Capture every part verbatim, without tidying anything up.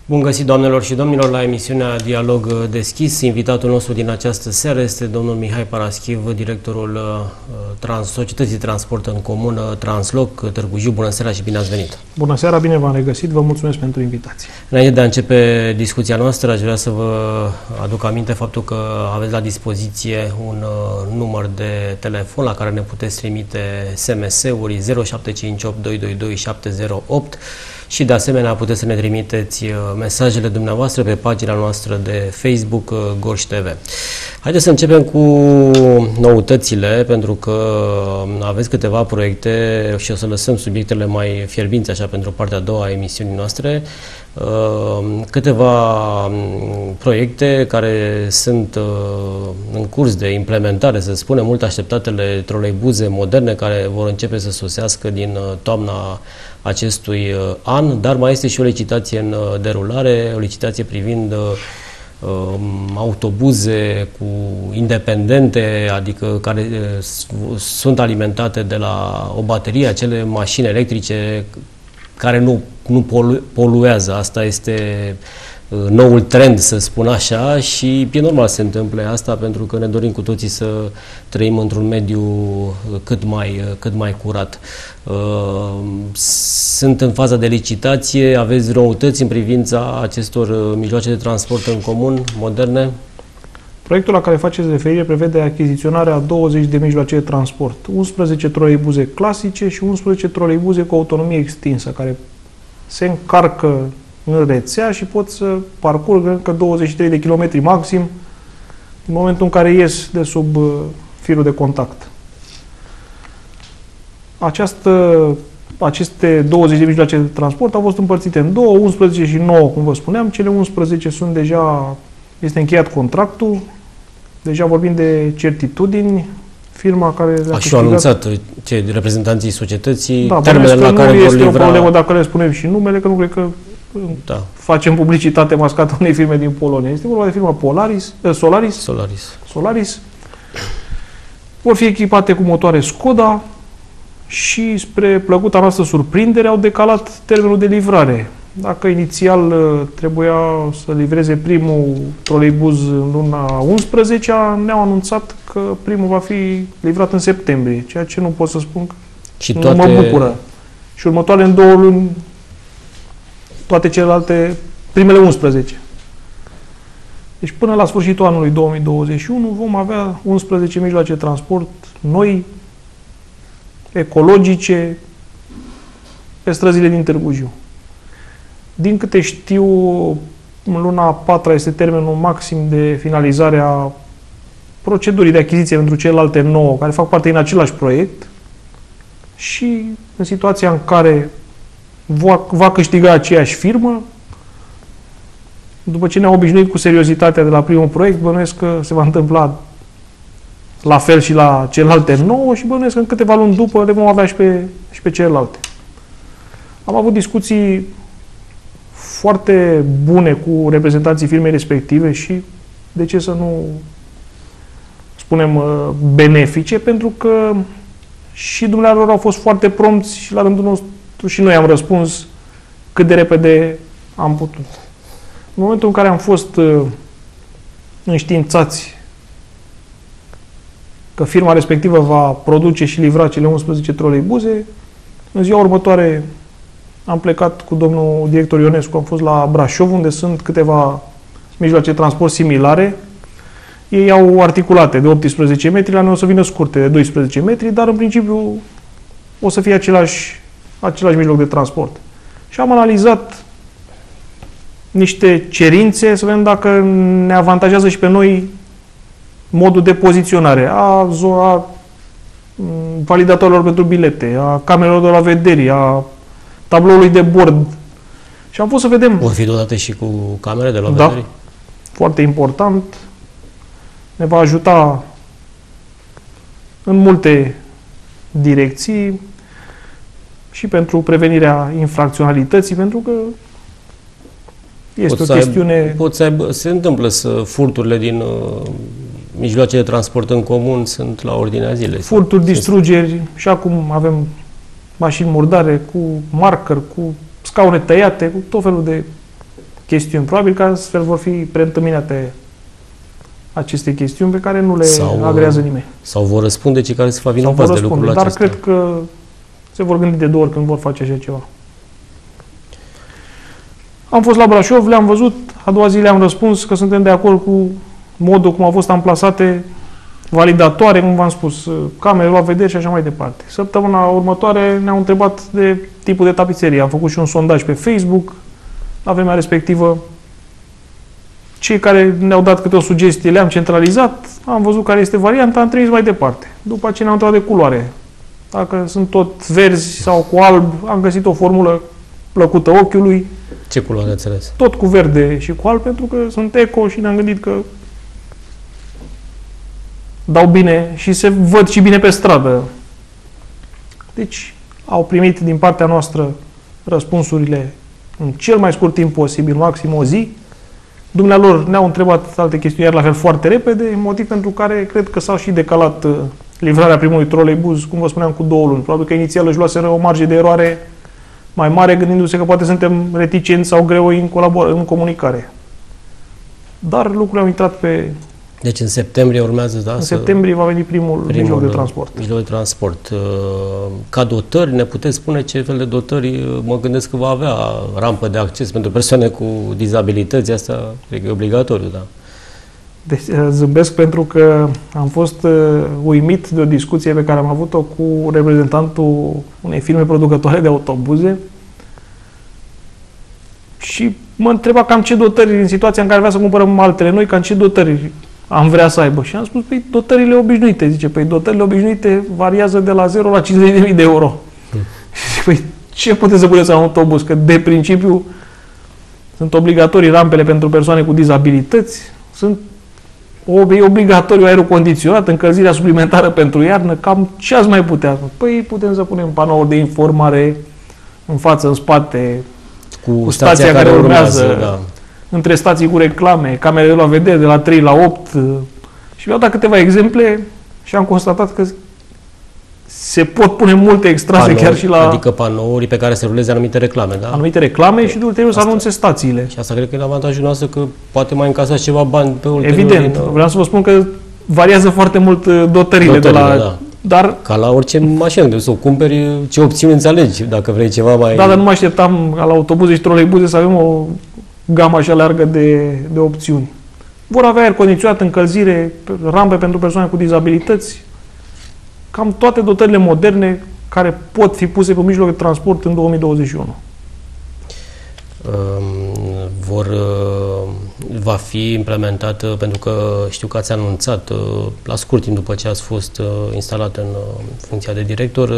Bun găsit, doamnelor și domnilor, la emisiunea Dialog Deschis. Invitatul nostru din această seară este domnul Mihai Paraschiv, directorul uh, trans, Societății Transport în Comun Transloc Târgu Jiu. Bună seara și bine ați venit! Bună seara, bine v-am regăsit, vă mulțumesc pentru invitație. Înainte de a începe discuția noastră, aș vrea să vă aduc aminte faptul că aveți la dispoziție un uh, număr de telefon la care ne puteți trimite S M S-uri zero șapte cinci opt doi doi doi șapte zero opt și de asemenea puteți să ne trimiteți mesajele dumneavoastră pe pagina noastră de Facebook Gorj T V. Haideți să începem cu noutățile, pentru că aveți câteva proiecte și o să lăsăm subiectele mai fierbinți așa pentru partea a doua a emisiunii noastre. Câteva proiecte care sunt în curs de implementare, să spunem, mult așteptatele troleibuze moderne care vor începe să sosească din toamna acestui an, dar mai este și o licitație în derulare, o licitație privind autobuze cu independente, adică care sunt alimentate de la o baterie, acele mașini electrice care nu, nu polu poluează. Asta este noul trend, să spun așa, și e normal să se întâmple asta, pentru că ne dorim cu toții să trăim într-un mediu cât mai, cât mai curat. Sunt în faza de licitație, aveți noutăți în privința acestor mijloace de transport în comun moderne? Proiectul la care faceți referire prevede achiziționarea a douăzeci de mijloace de transport, unsprezece troleibuze clasice și unsprezece troleibuze cu autonomie extinsă, care se încarcă în rețea și pot să parcurgă încă douăzeci și trei de kilometri maxim în momentul în care ies de sub uh, firul de contact. Această, aceste douăzeci de mijloace de transport au fost împărțite în două, unsprezece și nouă, cum vă spuneam. Cele unsprezece sunt deja, este încheiat contractul, deja vorbim de certitudini. Firma care le-a câștigat... Și au anunțat ce, reprezentanții societății, da, termenele la care vor livra... Nu este o problemă dacă le spunem și numele, că nu cred că da. facem publicitate mascată unei firme din Polonia. Este vorba de firma Polaris, eh, Solaris. Solaris. Solaris. Vor fi echipate cu motoare Skoda și, spre plăcuta noastră surprindere, au decalat termenul de livrare. Dacă inițial trebuia să livreze primul troleibuz în luna unsprezecea, ne-au anunțat că primul va fi livrat în septembrie, ceea ce nu pot să spun că și nu toate... mă bucură. Și următoarele în două luni, toate celelalte, primele unsprezece. Deci până la sfârșitul anului două mii douăzeci și unu vom avea unsprezece mijloace de transport noi, ecologice, pe străzile din Târgu Jiu. Din câte știu, în luna a patra este termenul maxim de finalizare a procedurii de achiziție pentru celelalte nouă, care fac parte din același proiect, și în situația în care va, va câștiga aceeași firmă, după ce ne-au obișnuit cu seriozitatea de la primul proiect, bănuiesc că se va întâmpla la fel și la celelalte nouă și bănuiesc că în câteva luni după le vom avea și pe, și pe celelalte. Am avut discuții foarte bune cu reprezentanții firmei respective și, de ce să nu spunem, benefice, pentru că și dumneavoastră au fost foarte prompți și la rândul nostru și noi am răspuns cât de repede am putut. În momentul în care am fost înștiințați că firma respectivă va produce și livra cele unsprezece troleibuze, în ziua următoare am plecat cu domnul director Ionescu, am fost la Brașov, unde sunt câteva mijloace de transport similare. Ei au articulate de optsprezece metri, la noi o să vină scurte de doisprezece metri, dar în principiu o să fie același, același mijloc de transport. Și am analizat niște cerințe să vedem dacă ne avantajează și pe noi modul de poziționare a, a validatorilor pentru bilete, a camerelor de la vedere, a tabloului de bord. Și am fost să vedem... Vor fi dotate și cu camere de la da, vedere? Foarte important. Ne va ajuta în multe direcții și pentru prevenirea infracționalității, pentru că este pot o chestiune... Aibă, pot să aibă, se întâmplă să furturile din uh, mijloace de transport în comun sunt la ordinea zilei. Furturi, distrugeri, și acum avem mașini murdare cu marker, cu scaune tăiate, cu tot felul de chestiuni. Probabil că astfel vor fi preîntâmpinate aceste chestiuni pe care nu le sau, agrează nimeni. Sau vor răspunde cei care se fac vinovați de lucrurile dar acestea. Dar cred că se vor gândi de două ori când vor face așa ceva. Am fost la Brașov, le-am văzut, a doua zi le-am răspuns că suntem de acord cu modul cum au fost amplasate, validatoare, cum v-am spus, camere la vedere și așa mai departe. Săptămâna următoare ne-au întrebat de tipul de tapiserie. Am făcut și un sondaj pe Facebook la vremea respectivă. Cei care ne-au dat câte o sugestie le-am centralizat, am văzut care este varianta, am trimis mai departe. După ce ne-au întrebat de culoare. Dacă sunt tot verzi sau cu alb, am găsit o formulă plăcută ochiului. Ce culoare ați ales? Tot cu verde și cu alb, pentru că sunt eco și ne-am gândit că dau bine și se văd și bine pe stradă. Deci, au primit din partea noastră răspunsurile în cel mai scurt timp posibil, maxim o zi. Dumnealor ne-au întrebat alte chestiuni, iar la fel foarte repede, motiv pentru care cred că s-a și decalat livrarea primului troleibuz, cum vă spuneam, cu două luni. Probabil că inițial își luaseră o marge de eroare mai mare, gândindu-se că poate suntem reticenți sau greoi în, colabor- în comunicare. Dar lucrurile au intrat pe... Deci în septembrie urmează, da? În septembrie va veni primul, primul mijloc de transport. Mijloc de transport. Ca dotări, ne puteți spune ce fel de dotări? Mă gândesc că va avea rampă de acces pentru persoane cu dizabilități, asta cred că e obligatoriu, da? Deci, zâmbesc pentru că am fost uimit de o discuție pe care am avut-o cu reprezentantul unei firme producătoare de autobuze și mă întreba cam ce dotări, în situația în care vrea să cumpărăm altele noi, cam ce dotări am vrea să aibă. Și am spus, păi, dotările obișnuite. Zice, păi, dotările obișnuite variază de la zero la cincizeci de mii de euro. Mm. Și zic, păi, ce puteți să puneți în autobuz? Că, de principiu, sunt obligatorii rampele pentru persoane cu dizabilități, sunt obligatoriu aerul condiționat, încălzirea suplimentară pentru iarnă, cam ce ați mai putea? Păi, putem să punem panouri de informare în față, în spate, cu, cu stația, stația care, care urmează, urmează da. Între stații cu reclame, camere de la vedere de la trei la opt și mi-au dat câteva exemple și am constatat că se pot pune multe extrase panouri, chiar și la... Adică panouri pe care se ruleze anumite reclame, da? Anumite reclame și de ulterior să anunțe stațiile. Și asta cred că e avantajul noastră că poate mai încasați ceva bani pe ulterior. Evident. Din... Vreau să vă spun că variază foarte mult dotările, dotările de la... Da. Dar... Ca la orice mașină, de să o cumperi, ce opțiuni înțelegi, dacă vrei ceva mai... Da, dar nu mă așteptam la autobuze și troleibuze să avem o gamă așa largă de, de opțiuni. Vor avea aer condiționat, încălzire, rampe pentru persoane cu dizabilități, cam toate dotările moderne care pot fi puse pe mijloc de transport în două mii douăzeci și unu. Vor, va fi implementată, pentru că știu că ați anunțat la scurt timp după ce ați fost instalat în funcția de director,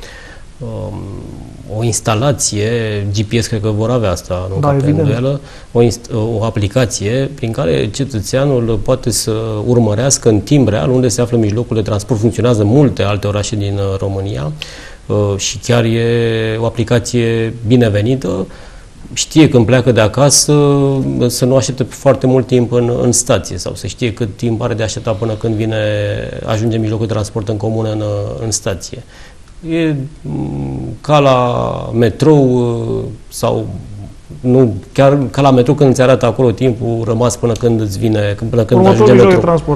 o instalație, G P S cred că vor avea asta, nu? Da, evident. O, o aplicație prin care cetățeanul poate să urmărească în timp real unde se află mijlocul de transport. Funcționează în multe alte orașe din România și chiar e o aplicație binevenită. Știe când pleacă de acasă să nu aștepte foarte mult timp în, în stație sau să știe cât timp are de așteptat până când vine, ajunge mijlocul de transport în comună în, în stație. E ca la metrou sau nu, chiar ca la metrou când îți arată acolo timpul rămas până când îți vine, până când ajunge metrou. De transport.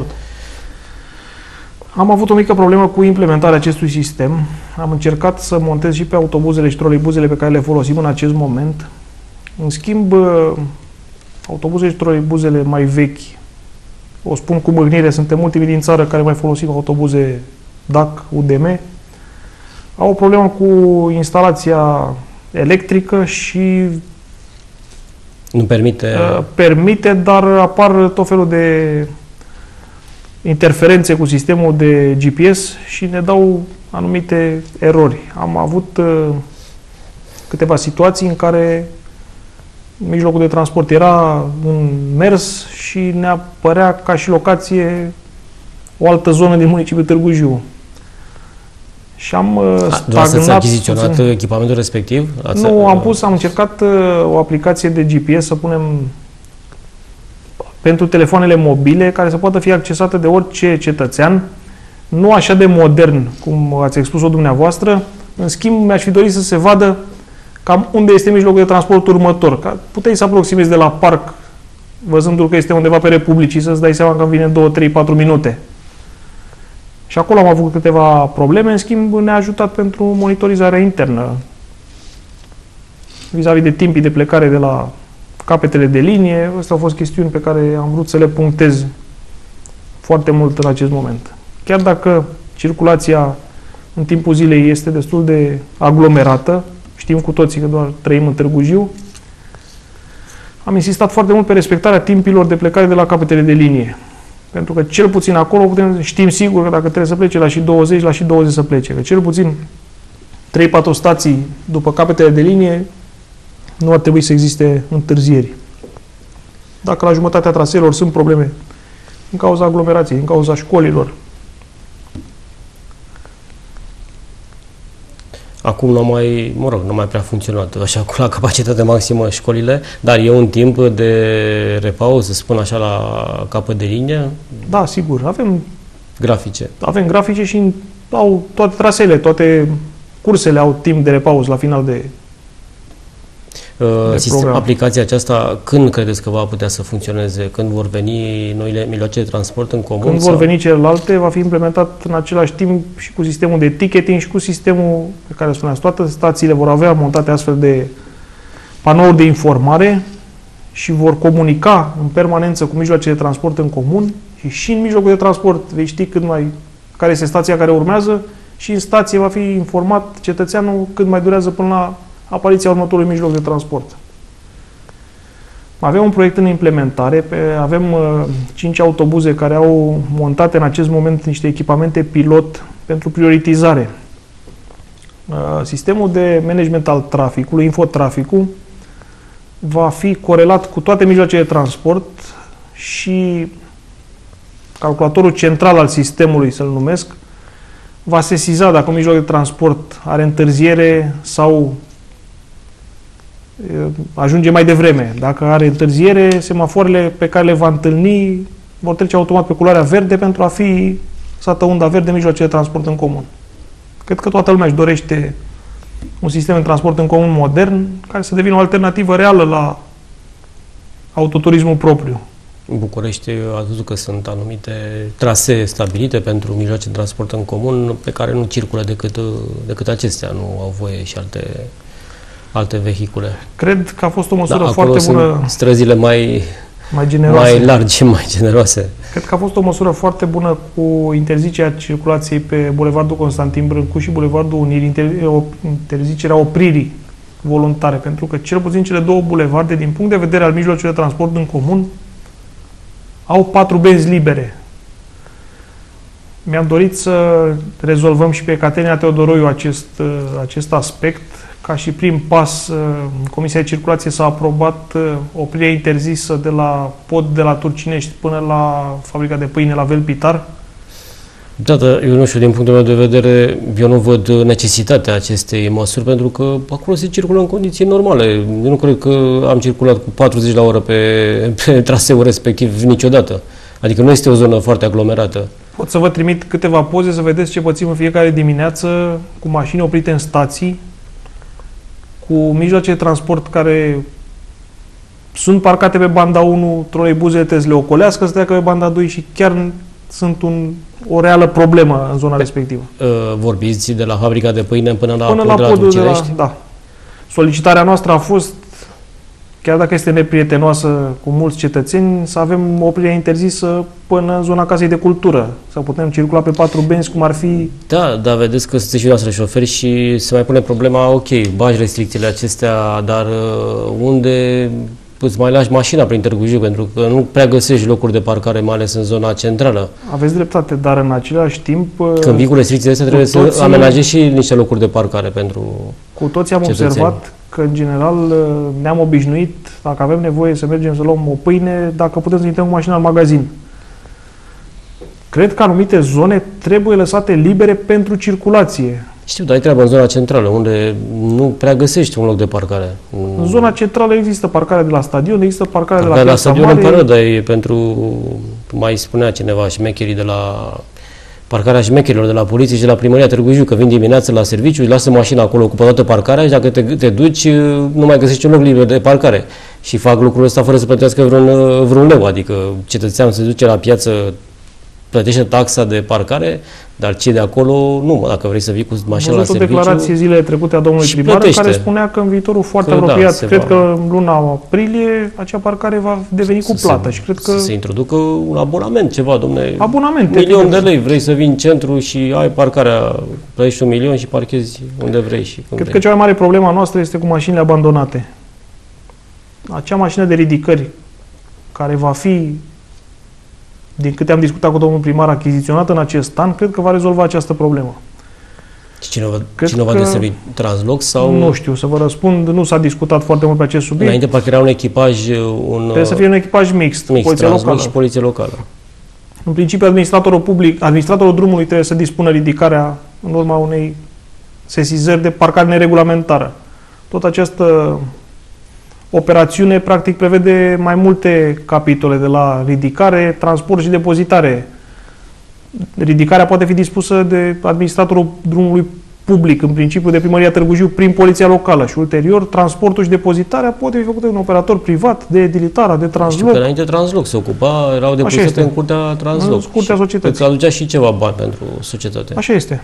Am avut o mică problemă cu implementarea acestui sistem. Am încercat să montez și pe autobuzele și troleibuzele pe care le folosim în acest moment. În schimb, autobuzele și troleibuzele mai vechi, o spun cu mâhnire, suntem ultimii din țară care mai folosim autobuze D A C, U D M, au o problemă cu instalația electrică și nu permite... Uh, permite, dar apar tot felul de interferențe cu sistemul de G P S și ne dau anumite erori. Am avut uh, câteva situații în care mijlocul de transport era în mers și ne apărea ca și locație o altă zonă din municipiul Târgu Jiu. Și am stagnat... Ați achiziționat puțin. Echipamentul respectiv? Ați... Nu, am pus, am încercat o aplicație de G P S să punem pentru telefoanele mobile, care să poată fi accesată de orice cetățean, nu așa de modern, cum ați expus-o dumneavoastră. În schimb, mi-aș fi dorit să se vadă cam unde este mijlocul de transport următor. Ca puteai să aproximezi de la parc, văzându-l că este undeva pe Republicii, să-ți dai seama că îmi vine două, trei, patru minute. Și acolo am avut câteva probleme, în schimb ne-a ajutat pentru monitorizarea internă. Vis-a-vis de timpii de plecare de la capetele de linie, astea au fost chestiuni pe care am vrut să le punctez foarte mult în acest moment. Chiar dacă circulația în timpul zilei este destul de aglomerată, știm cu toții că doar trăim în Târgu Jiu, am insistat foarte mult pe respectarea timpilor de plecare de la capetele de linie. Pentru că cel puțin acolo putem, știm sigur că dacă trebuie să plece la și douăzeci, la și douăzeci să plece. Că cel puțin trei patru stații după capetele de linie nu ar trebui să existe întârzieri. Dacă la jumătatea traseelor sunt probleme în cauza aglomerației, în cauza școlilor. Acum nu mai, mă rog, nu mai prea funcționat așa cu la capacitate maximă școlile, dar e un timp de repaus, să spun așa, la capăt de linie? Da, sigur. Avem grafice. Avem grafice și au toate trasele, toate cursele au timp de repaus la final de Uh, sistem, aplicația aceasta, când credeți că va putea să funcționeze? Când vor veni noile mijloace de transport în comun? Când sau? vor veni celelalte, va fi implementat în același timp și cu sistemul de ticketing și cu sistemul pe care spuneați. Toate stațiile vor avea montate astfel de panouri de informare și vor comunica în permanență cu mijloace de transport în comun și și în mijlocul de transport vei ști cât mai, care este stația care urmează și în stație va fi informat cetățeanul cât mai durează până la apariția următorului mijloc de transport. Avem un proiect în implementare, pe, avem uh, cinci autobuze care au montate în acest moment niște echipamente pilot pentru prioritizare. Uh, sistemul de management al traficului, infotraficul, va fi corelat cu toate mijloacele de transport și calculatorul central al sistemului, să-l numesc, va sesiza dacă un mijloc de transport are întârziere sau ajunge mai devreme. Dacă are întârziere, semafoarele pe care le va întâlni vor trece automat pe culoarea verde pentru a fi lăsată unda verde în mijloace de transport în comun. Cred că toată lumea își dorește un sistem de transport în comun modern care să devină o alternativă reală la autoturismul propriu. În București ați văzut că sunt anumite trasee stabilite pentru mijloace de transport în comun pe care nu circulă decât, decât acestea, nu au voie și alte alte vehicule. Cred că a fost o măsură da, foarte bună. Străzile mai, mai generoase. Mai largi, mai generoase. Cred că a fost o măsură foarte bună cu interzicerea circulației pe Bulevardul Constantin Brâncu și Bulevardul Unirii, interzicerea opririi voluntare, pentru că cel puțin cele două bulevarde, din punct de vedere al mijloacelor de transport în comun, au patru benzi libere. Mi-am dorit să rezolvăm și pe Catenia Teodoroiu acest, acest aspect. Ca și prim pas, Comisia de Circulație s-a aprobat oprirea interzisă de la pod de la Turcinești până la fabrica de pâine la Velpitar. Da, dar eu nu știu, din punctul meu de vedere, eu nu văd necesitatea acestei măsuri, pentru că acolo se circulă în condiții normale. Eu nu cred că am circulat cu patruzeci la oră pe, pe traseul respectiv niciodată. Adică nu este o zonă foarte aglomerată. Pot să vă trimit câteva poze să vedeți ce pățim în fiecare dimineață cu mașini oprite în stații, cu mijloace de transport care sunt parcate pe banda unu, troleibuzele trebuie să le ocolească, să treacă pe banda doi și chiar sunt un, o reală problemă în zona pe, respectivă. Vorbiți de la fabrica de pâine până la până pod la de la Turcinești? Da. Solicitarea noastră a fost, chiar dacă este neprietenoasă cu mulți cetățeni, să avem oprirea interzisă până în zona Casei de Cultură, să putem circula pe patru benzi, cum ar fi... Da, dar vedeți că sunteți și noastră șoferi și se mai pune problema, ok, bagi restricțiile acestea, dar unde îți mai lași mașina prin Târgu Jiu, pentru că nu prea găsești locuri de parcare, mai ales în zona centrală. Aveți dreptate, dar în același timp... Când vii cu restricțiile astea, trebuie toții, să amenajezi și niște locuri de parcare pentru Cu toții am cetățeni. observat că, în general, ne-am obișnuit, dacă avem nevoie să mergem să luăm o pâine, dacă putem să intrăm cu mașina în magazin. Cred că anumite zone trebuie lăsate libere pentru circulație. Știu, dar ai treabă în zona centrală, unde nu prea găsești un loc de parcare. În zona centrală există parcare de la stadion, există parcare de la Piața Mare. La stadion în Mare. Părădă e pentru, mai spunea cineva, șmecherii de la parcarea șmecherilor de la poliție și de la primăria Târgu Jiu, că vin dimineața la serviciu, îi lasă mașina acolo ocupă toată parcarea și dacă te, te duci, nu mai găsești un loc liber de parcare. Și fac lucrul ăsta fără să plătească vreun, vreun leu, adică cetățeanul se duce la piață, plătește taxa de parcare, dar cei de acolo nu, dacă vrei să vii cu mașina la serviciu... Am văzut o declarație zilele trecute a domnului primar plătește. În care spunea că în viitorul foarte că, apropiat, da, cred va... că în luna aprilie, acea parcare va deveni cu plată. Se, și cred că... Să se introducă un abonament, ceva, domne, abonament, milion de lei, vrei să vii în centru și ai parcarea, plătești un milion și parchezi unde vrei și când Cred vrei. că cea mai mare problemă a noastră este cu mașinile abandonate. Acea mașină de ridicări, care va fi, din câte am discutat cu domnul primar, achiziționată în acest an, cred că va rezolva această problemă. Și cine va, Cred cine va că- deservi? Transloc sau... Nu știu, să vă răspund, nu s-a discutat foarte mult pe acest subiect. Înainte parcă era un echipaj, un Trebuie să fie un echipaj mixt, mix, poliție Transloc locală. și poliție locală. În principiu, administratorul public, administratorul drumului trebuie să dispună ridicarea în urma unei sesizări de parcare neregulamentară. Tot această operațiune, practic, prevede mai multe capitole, de la ridicare, transport și depozitare. Ridicarea poate fi dispusă de administratorul drumului public, în principiu de primăria Târgu Jiu, prin poliția locală și ulterior transportul și depozitarea poate fi făcută de un operator privat, de edilitara, de Știu transloc. că înainte Transloc se ocupa, erau depozitate este. în curtea Transloc. În curtea Și societății. cred că aducea și ceva bani pentru societate. Așa este.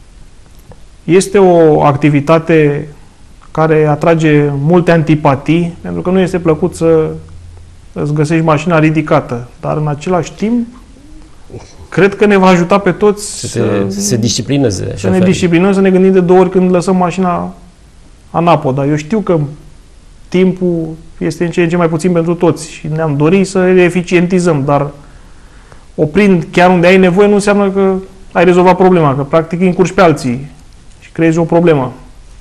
Este o activitate care atrage multe antipatii, pentru că nu este plăcut să îți găsești mașina ridicată, dar în același timp cred că ne va ajuta pe toți Să se, să se disciplineze să ne șoferii. disciplinăm, să ne gândim de două ori când lăsăm mașina anapoda. Eu știu că timpul este în ce în ce mai puțin pentru toți și ne-am dorit să le eficientizăm, dar oprind chiar unde ai nevoie nu înseamnă că ai rezolvat problema, că practic îi încurci pe alții și creezi o problemă.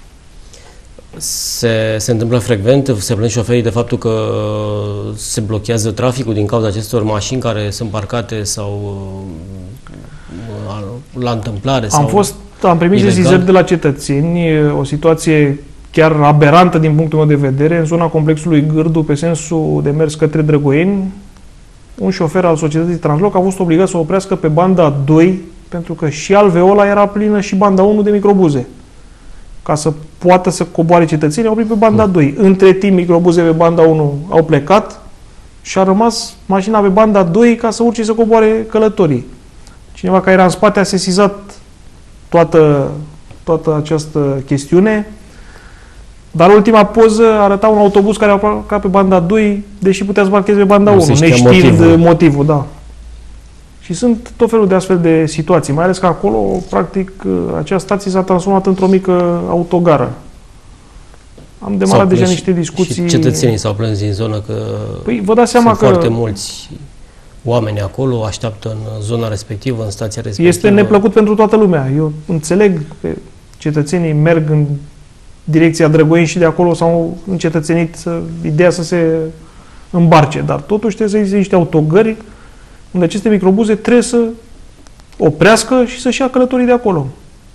Se, se întâmplă frecvent, se plâng șoferii de faptul că se blochează traficul din cauza acestor mașini care sunt parcate sau uh, la întâmplare. Am sau fost, am primit ilegal. sesizări de la cetățeni, o situație chiar aberantă din punctul meu de vedere, în zona complexului Gârdu, pe sensul de mers către Drăgoieni, un șofer al societății Transloc a fost obligat să oprească pe banda doi, pentru că și Alveola era plină și banda unu de microbuze. Ca să poată să coboare cetățenii, au oprit pe banda doi. Între timp, microbuze pe banda unu au plecat și a rămas mașina pe banda doi ca să urce și să coboare călătorii. Cineva care era în spate a sesizat toată, toată această chestiune, dar ultima poză arăta un autobuz care a plecat pe banda doi, deși putea să parcheze pe banda Nu unu, se știa neștiind motivul. motivul, da. Și sunt tot felul de astfel de situații, mai ales că acolo, practic, acea stație s-a transformat într-o mică autogară. Am demarat s-au deja plâns niște discuții. Și cetățenii s-au plâns din zonă că Păi vă dați seama sunt că foarte mulți oameni acolo, așteaptă în zona respectivă, în stația respectivă. este neplăcut pentru toată lumea. Eu înțeleg că cetățenii merg în direcția Drăgoieni și de acolo s-au încetățenit să, ideea să se îmbarce, dar totuși trebuie să existe niște autogări unde aceste microbuze trebuie să oprească și să-și ia călătorii de acolo.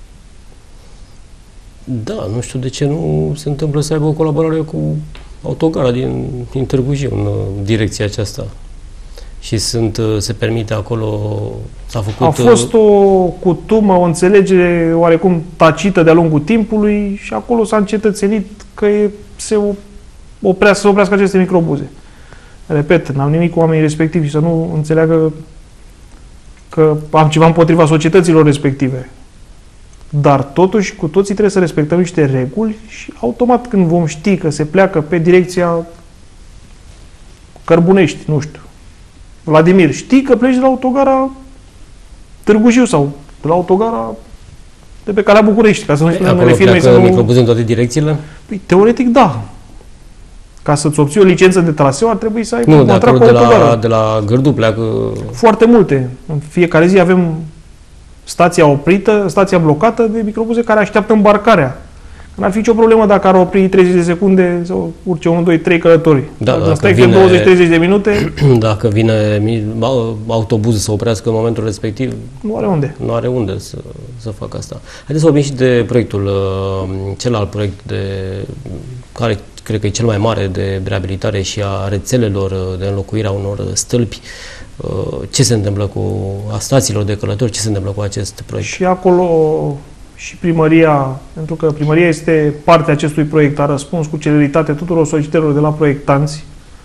Da, nu știu de ce nu se întâmplă să aibă o colaborare cu autogara din, din Târgu Jiu în uh, direcția aceasta. Și sunt, uh, se permite acolo, s-a făcut... A fost o cutumă, o înțelegere oarecum tacită de-a lungul timpului și acolo s-a încetățenit că e, se oprească, să oprească aceste microbuze. Repet, n-am nimic cu oamenii respectivi și să nu înțeleagă că am ceva împotriva societăților respective. Dar totuși cu toții trebuie să respectăm niște reguli și automat când vom ști că se pleacă pe direcția Cărbunești, nu știu, Vladimir, știi că pleci de la autogara Târgu Jiu sau de la autogara de pe calea București, ca să nu spunem numele Acolo firmei. pleacă Să nu... microbuze în toate direcțiile? Păi, teoretic, da. Ca să-ți obții o licență de traseu, ar trebui să ai Nu, un de contract acolo cu de la, autogară. de la Gârdu pleacă... Foarte multe. În fiecare zi avem stația oprită, stația blocată de microbuze care așteaptă îmbarcarea. N-ar fi nicio problemă dacă ar opri treizeci de secunde să urce unu, doi, trei călători. Da, dacă dacă stai vine- douăzeci treizeci de minute, Dacă vine mi- autobuzul să oprească în momentul respectiv, nu are unde. nu are unde să, să facă asta. Haideți să vorbim și de proiectul, uh, celălalt proiect de, care cred că e cel mai mare de reabilitare și a rețelelor uh, de înlocuire a unor stâlpi. Ce se întâmplă cu a stațiilor de călători? Ce se întâmplă cu acest proiect? Și acolo și primăria, pentru că primăria este partea acestui proiect, a răspuns cu celeritate tuturor solicitărilor de la proiectanți.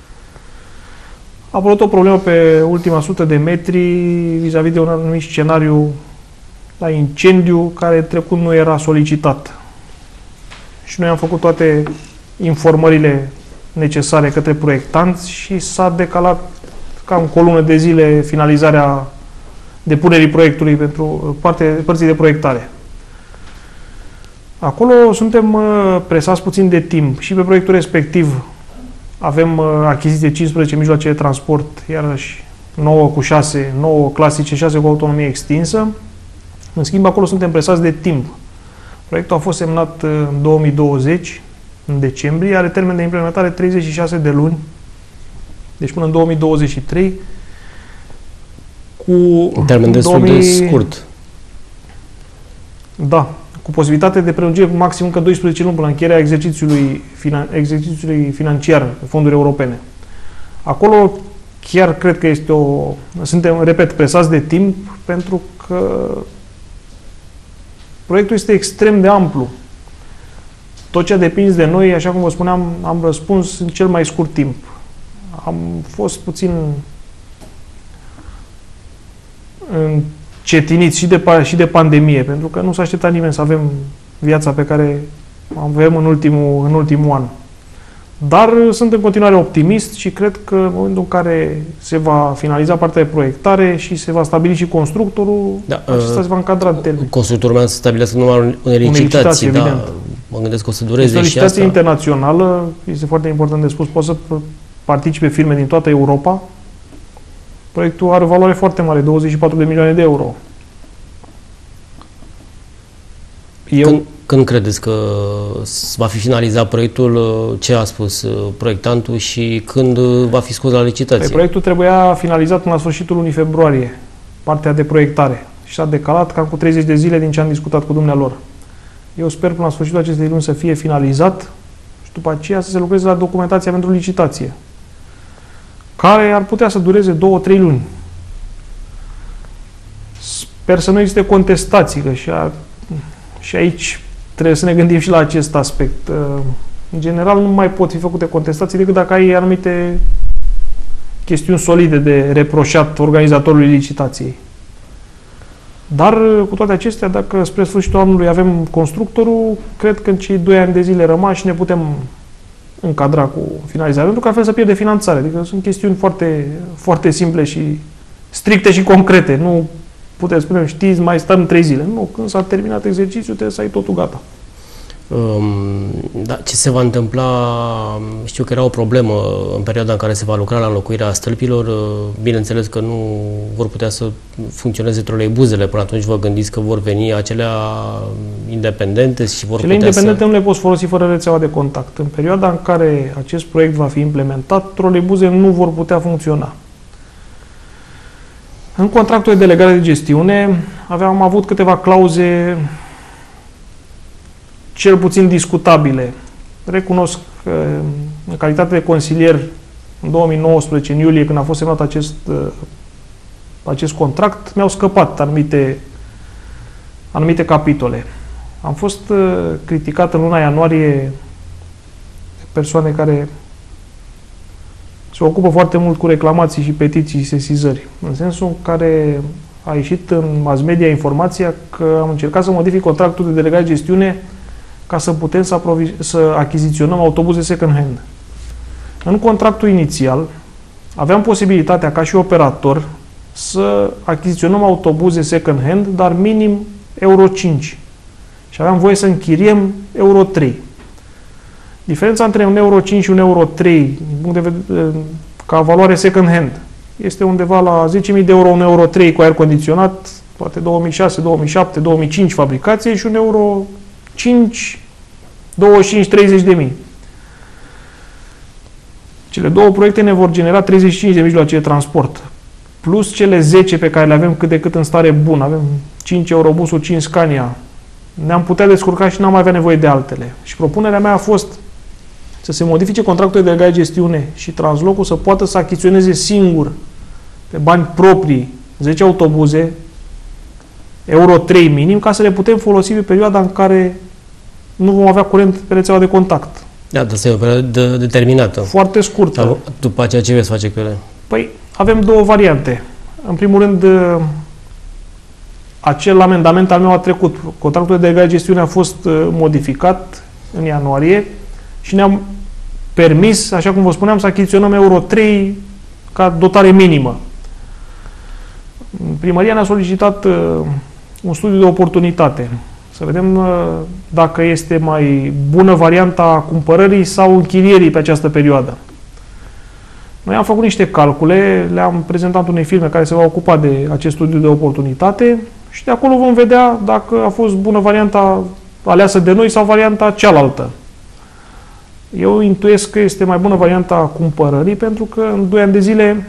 A apărut o problemă pe ultima sută de metri vis-a-vis de un anumit scenariu la incendiu care trecut nu era solicitat. Și noi am făcut toate informările necesare către proiectanți și s-a decalat cam cu o lună de zile finalizarea depunerii proiectului pentru parte, părții de proiectare. Acolo suntem presați puțin de timp și pe proiectul respectiv avem achiziții de cincisprezece mijloace de transport, iarăși nouă cu șase, nouă clasice, șase cu autonomie extinsă. În schimb, acolo suntem presați de timp. Proiectul a fost semnat în două mii douăzeci, în decembrie, are termen de implementare treizeci și șase de luni, deci până în două mii douăzeci și trei, cu un termen destul două mii... de scurt. Da, cu posibilitate de prelungire cu maxim încă doisprezece luni până la încheierea exercițiului, finan... exercițiului financiar, fonduri europene. Acolo chiar cred că este o... Suntem, repet, presați de timp, pentru că proiectul este extrem de amplu. Tot ce a depins de noi, așa cum vă spuneam, am răspuns în cel mai scurt timp. Am fost puțin încetiniți și de, și de pandemie, pentru că nu s-a așteptat nimeni să avem viața pe care o avem în ultimul, în ultimul an. Dar sunt în continuare optimist și cred că în momentul în care se va finaliza partea de proiectare și se va stabili și constructorul, da, acesta uh, se va încadra în termen. Constructorul urmează să stabilească numai unei licitații, da, evident. Mă gândesc că o să dureze este o și asta. licitație internațională, este foarte important de spus, poate să participe firme din toată Europa. Proiectul are o valoare foarte mare, douăzeci și patru de milioane de euro. Eu... Când, când credeți că va fi finalizat proiectul? Ce a spus proiectantul și când va fi scos la licitație? Păi, proiectul trebuia finalizat până la sfârșitul lunii februarie, partea de proiectare. Și s-a decalat cam cu treizeci de zile din ce am discutat cu dumnealor. Eu sper până la sfârșitul acestei luni să fie finalizat și după aceea să se lucreze la documentația pentru licitație, care ar putea să dureze două trei luni. Sper să nu existe contestații, că și, a, și aici trebuie să ne gândim și la acest aspect. În general, nu mai pot fi făcute contestații decât dacă ai anumite chestiuni solide de reproșat organizatorului licitației. Dar, cu toate acestea, dacă spre sfârșitul anului avem constructorul, cred că în cei doi ani de zile rămași ne putem încadra cu finalizarea, pentru că altfel să pierde finanțare. Adică sunt chestiuni foarte, foarte simple și stricte și concrete. Nu puteți spune, știți, mai stăm trei zile. Nu, când s-a terminat exercițiul, trebuie să ai totul gata. Um, da, ce se va întâmpla? Știu că era o problemă în perioada în care se va lucra la înlocuirea stâlpilor. Bineînțeles că nu vor putea să funcționeze troleibuzele. Până atunci vă gândiți că vor veni acelea independente și vor Cele putea independente să... nu le poți folosi fără rețeaua de contact. În perioada în care acest proiect va fi implementat, troleibuze nu vor putea funcționa. În contractul de delegare de gestiune aveam avut câteva clauze cel puțin discutabile. Recunosc că în calitate de consilier în două mii nouăsprezece, în iulie, când a fost semnat acest, acest contract, mi-au scăpat anumite, anumite capitole. Am fost criticat în luna ianuarie de persoane care se ocupă foarte mult cu reclamații și petiții și sesizări, în sensul în care a ieșit în mass media informația că am încercat să modific contractul de delegare de gestiune ca să putem să, să achiziționăm autobuze second-hand. În contractul inițial aveam posibilitatea ca și operator să achiziționăm autobuze second-hand, dar minim euro cinci. Și aveam voie să închiriem euro trei. Diferența între un euro cinci și un euro trei, din punct de vedere, ca valoare second-hand, este undeva la zece mii de euro un euro trei cu aer condiționat, poate două mii șase, două mii șapte, două mii cinci fabricație și un euro cinci, douăzeci și cinci, treizeci de mii. Cele două proiecte ne vor genera treizeci și cinci de mijloace de transport, plus cele zece pe care le avem cât de cât în stare bună. Avem cinci Eurobusuri, cinci Scania. Ne-am putea descurca și n-am mai avea nevoie de altele. Și propunerea mea a fost să se modifice contractul de delegare de gestiune și Translocul să poată să achiziționeze singur pe bani proprii, zece autobuze, euro trei minim, ca să le putem folosi pe perioada în care nu vom avea curent pe rețeaua de contact. Da, dar asta e o perioadă determinată. Foarte scurtă. Dar după aceea ce veți face cu ele? Păi, avem două variante. În primul rând, acel amendament al meu a trecut. Contractul de delegare de gestiune a fost modificat în ianuarie și ne-am permis, așa cum vă spuneam, să achiziționăm euro trei ca dotare minimă. Primăria ne-a solicitat uh, un studiu de oportunitate. Să vedem uh, dacă este mai bună varianta cumpărării sau închirierii pe această perioadă. Noi am făcut niște calcule, le-am prezentat unei firme care se va ocupa de acest studiu de oportunitate și de acolo vom vedea dacă a fost bună varianta aleasă de noi sau varianta cealaltă. Eu intuiesc că este mai bună varianta cumpărării pentru că în doi ani de zile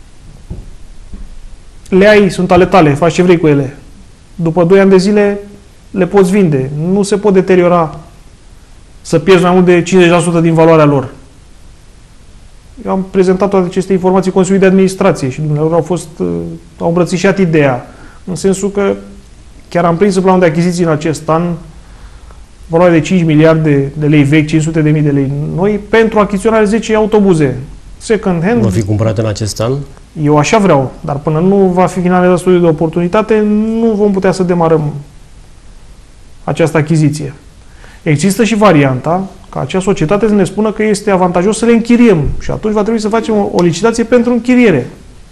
le ai, sunt ale tale, faci ce vrei cu ele. După doi ani de zile le poți vinde. Nu se pot deteriora să pierzi mai mult de cincizeci la sută din valoarea lor. Eu am prezentat toate aceste informații Consiliului de Administrație și dumneavoastră au fost, au îmbrățișat ideea, în sensul că chiar am prins în planul de achiziții în acest an valoare de cinci miliarde de lei vechi, cinci sute de mii de lei noi, pentru achiziționarea zece autobuze second hand. Va fi cumpărat în acest an? Eu așa vreau, dar până nu va fi finalizat studiul de oportunitate, nu vom putea să demarăm această achiziție. Există și varianta ca acea societate să ne spună că este avantajos să le închiriem și atunci va trebui să facem o, o licitație pentru închiriere.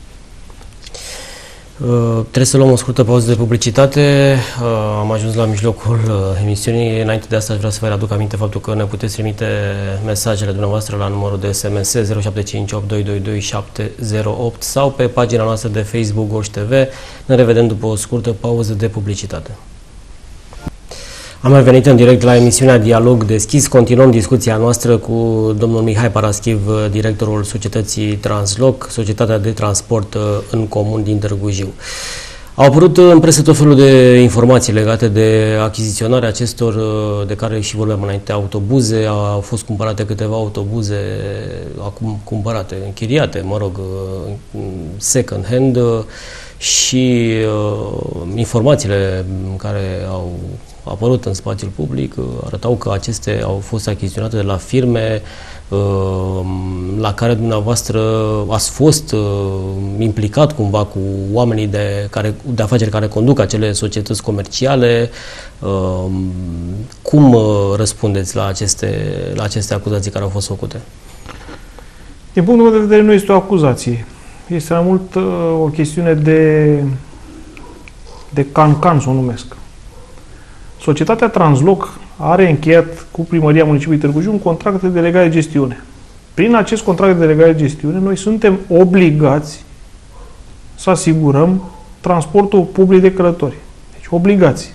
Uh, trebuie să luăm o scurtă pauză de publicitate. Uh, am ajuns la mijlocul uh, emisiunii. Înainte de asta aș vrea să vă aduc aminte faptul că ne puteți trimite mesajele dumneavoastră la numărul de S M S zero șapte cinci opt doi doi doi șapte zero opt sau pe pagina noastră de Facebook Gorj T V. Ne revedem după o scurtă pauză de publicitate. Am revenit în direct la emisiunea Dialog Deschis. Continuăm discuția noastră cu domnul Mihai Paraschiv, directorul societății Transloc, societatea de transport în comun din Târgu Jiu. Au apărut în presă tot felul de informații legate de achiziționarea acestor, de care și vorbeam înainte, autobuze. Au fost cumpărate câteva autobuze, acum cumpărate, închiriate, mă rog, second hand, și uh, informațiile care au apărut în spațiul public arătau că acestea au fost achiziționate de la firme uh, la care dumneavoastră ați fost uh, implicat cumva cu oamenii de, care, de afaceri care conduc acele societăți comerciale. Uh, cum uh, răspundeți la aceste, la aceste acuzații care au fost făcute? Din punctul meu de vedere, nu este o acuzație. Este mai mult uh, o chestiune de, de can-can, să o numesc. Societatea Transloc are încheiat cu Primăria Municipiului Târgu Jiu un contract de delegare de gestiune. Prin acest contract de delegare de gestiune, noi suntem obligați să asigurăm transportul public de călători. Deci, obligați.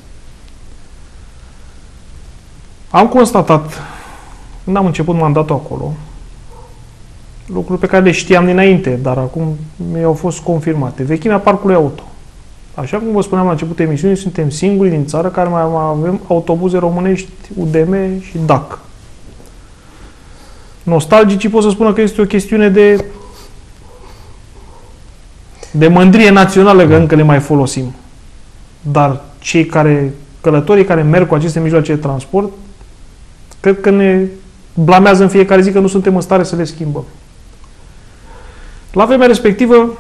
Am constatat, când am început mandatul acolo, lucruri pe care le știam dinainte, dar acum mi-au fost confirmate. Vechimea parcului auto. Așa cum vă spuneam la începutul emisiunii, suntem singurii din țară care mai avem autobuze românești U D M și D A C. Nostalgicii pot să spună că este o chestiune de de mândrie națională că încă le mai folosim. Dar cei care, călătorii care merg cu aceste mijloace de transport, cred că ne blamează în fiecare zi că nu suntem în stare să le schimbăm. La vremea respectivă